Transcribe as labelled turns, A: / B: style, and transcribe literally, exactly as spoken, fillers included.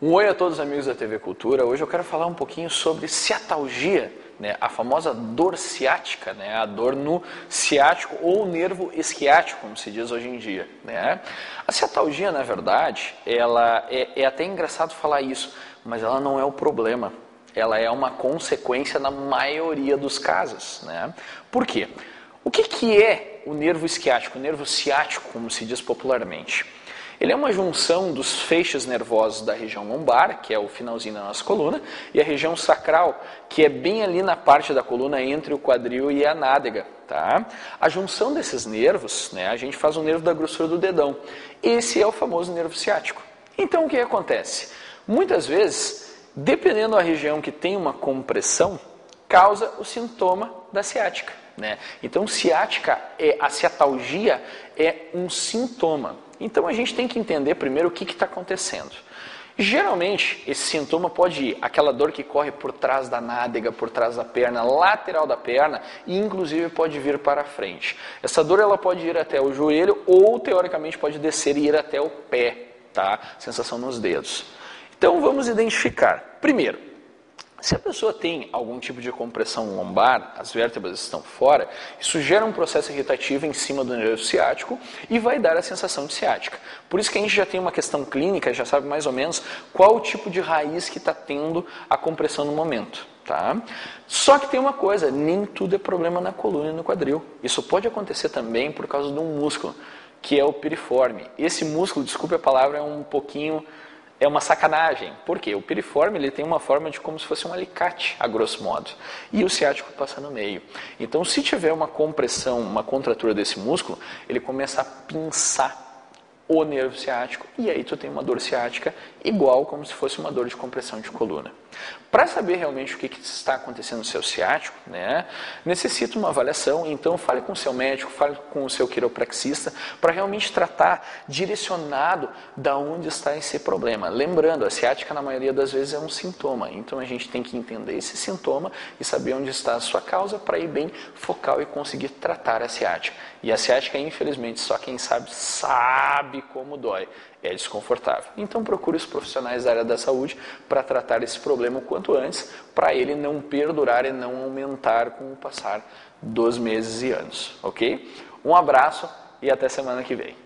A: Um oi a todos os amigos da T V Cultura. Hoje eu quero falar um pouquinho sobre ciatalgia, né? A famosa dor ciática, né? A dor no ciático ou nervo esquiático, como se diz hoje em dia, né? A ciatalgia, na verdade, ela é, é até engraçado falar isso, mas ela não é o problema. Ela é uma consequência na maioria dos casos, né? Por quê? O que, que é o nervo esquiático, o nervo ciático, como se diz popularmente? Ele é uma junção dos feixes nervosos da região lombar, que é o finalzinho da nossa coluna, e a região sacral, que é bem ali na parte da coluna entre o quadril e a nádega. Tá? A junção desses nervos, né, a gente faz o nervo da grossura do dedão. Esse é o famoso nervo ciático. Então o que acontece? Muitas vezes, dependendo da região que tem uma compressão, causa o sintoma da ciática. Né? Então ciática, é, a ciatalgia é um sintoma. Então a gente tem que entender primeiro o que está acontecendo. Geralmente esse sintoma pode ir aquela dor que corre por trás da nádega, por trás da perna, lateral da perna e inclusive pode vir para frente. Essa dor ela pode ir até o joelho ou teoricamente pode descer e ir até o pé, tá? Sensação nos dedos. Então vamos identificar. Primeiro, se a pessoa tem algum tipo de compressão lombar, as vértebras estão fora, isso gera um processo irritativo em cima do nervo ciático e vai dar a sensação de ciática. Por isso que a gente já tem uma questão clínica, já sabe mais ou menos qual o tipo de raiz que está tendo a compressão no momento. Tá? Só que tem uma coisa, nem tudo é problema na coluna e no quadril. Isso pode acontecer também por causa de um músculo, que é o piriforme. Esse músculo, desculpe a palavra, é um pouquinho... É uma sacanagem. Por quê? O piriforme ele tem uma forma de como se fosse um alicate, a grosso modo. E o ciático passa no meio. Então, se tiver uma compressão, uma contratura desse músculo, ele começa a pinçar o nervo ciático e aí tu tem uma dor ciática igual como se fosse uma dor de compressão de coluna. Para saber realmente o que, que está acontecendo no seu ciático, né, necessita uma avaliação, então fale com o seu médico, fale com o seu quiropraxista para realmente tratar direcionado da onde está esse problema. Lembrando, a ciática na maioria das vezes é um sintoma, então a gente tem que entender esse sintoma e saber onde está a sua causa para ir bem focal e conseguir tratar a ciática. E a ciática, infelizmente, só quem sabe, sabe como dói. É desconfortável. Então procure os profissionais da área da saúde para tratar esse problema o quanto antes, para ele não perdurar e não aumentar com o passar dos meses e anos. Ok? Um abraço e até semana que vem.